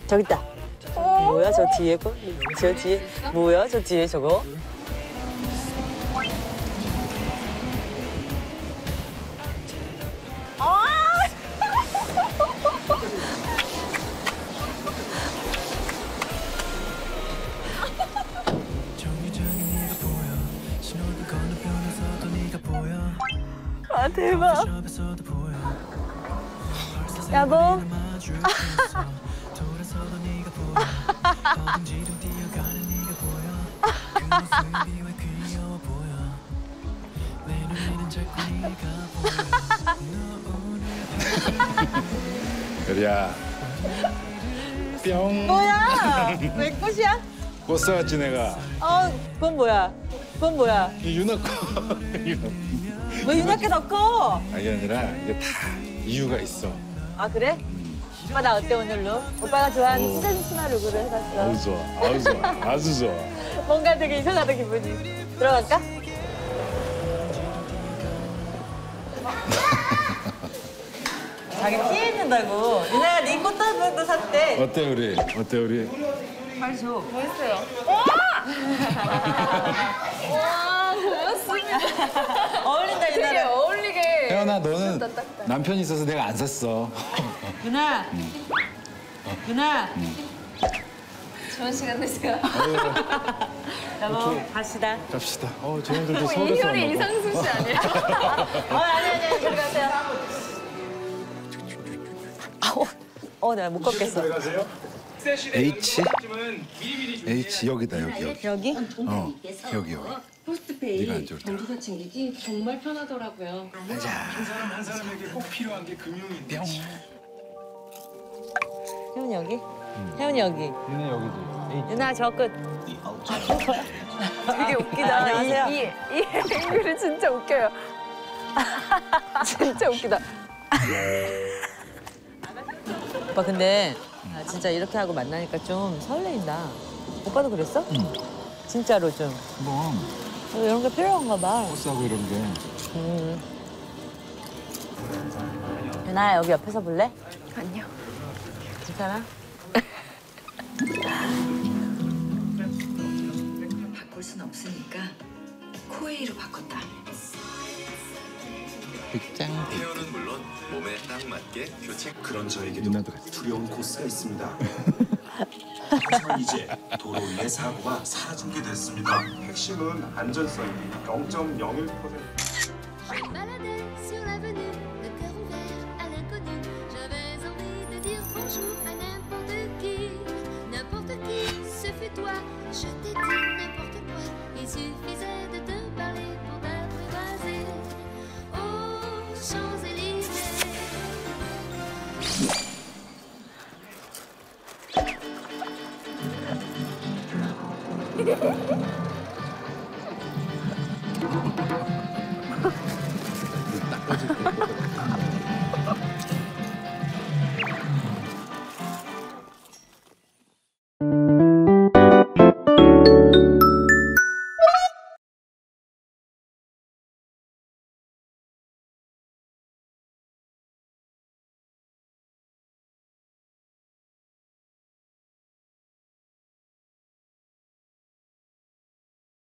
저기 있다. 뭐야 저 뒤에 거? 저 뒤에 뭐야 저 뒤에 저거? 아 대박. 여보. 그래야 뿅. 뭐야? 왜 꽃이야? 꽃 사왔지 내가. 그건 뭐야? 그건 뭐야? 이 유나 거. 왜 유나께 넣고? 아니 아니라 이게 다 이유가 있어. 아 그래? 오빠 나 어때 오늘로? 오빠가 좋아하는 오. 시즌 치마 룩으로 해봤어. 아주 좋아, 아주 좋아, 아주 좋아. 뭔가 되게 이상하다 기분이. 들어갈까? 자기 피해 있는다고. 유나야 네 꽃다발도 샀대. 어때 우리? 어때 우리? 빨리 줘. 멋있어요. 와! 와, 고맙습니다. 어울린다 되게 유나랑. 어울리게. 혜연아 너는 딱딱딱. 남편이 있어서 내가 안 샀어. 유나. 유나. 좋은 시간 되세요. 여보 갑시다. 갑시다. 저희들도 서울에서 이효리 왔나 봐. 이상수 씨 아니에요? 아니 저리 가세요. 내가 못 걷겠어. H? H 여기다 여기. 여기? 여기. 포스트페이 네가 앉아, 일단. 정기가 챙기기 정말 편하더라고요. 한 사람에게 꼭 필요한 게 금융인데. 혜훈이 여기? 혜훈이 여기. 얘네 여기지. 유나 저 끝. 되게 웃기다. 안녕하세요. 이 앵글이 진짜 웃겨요. 진짜 웃기다. 오빠 근데 진짜 이렇게 하고 만나니까 좀 설레인다. 오빠도 그랬어? 응. 진짜로 좀. 뭐 이런 게 필요한가 봐. 꽃 사고 이런 게. 유나야 여기 옆에서 볼래? 아니요. 괜찮아? 바꿀 순 없으니까 코웨이로 바꿨다. 빅장. 헤어는 물론 몸에 딱 맞게 교체. 그런 저에게도 누나도 같이. 두려운 코스가 있습니다. 하지만 이제 도로 위의 사고가 사라진 게 됐습니다. 핵심은 안전성이 0.01%. Baladais sur l'avenue, le cœur ouvert à l'inconnu. J'avais envie de dire bonjour à n'importe qui. N'importe qui, ce fut toi. Je t'ai dit n'importe quoi. Il suffisait de te parler pour t'apprivoiser. Aux Champs-Élysées. 딱 꺼질 때.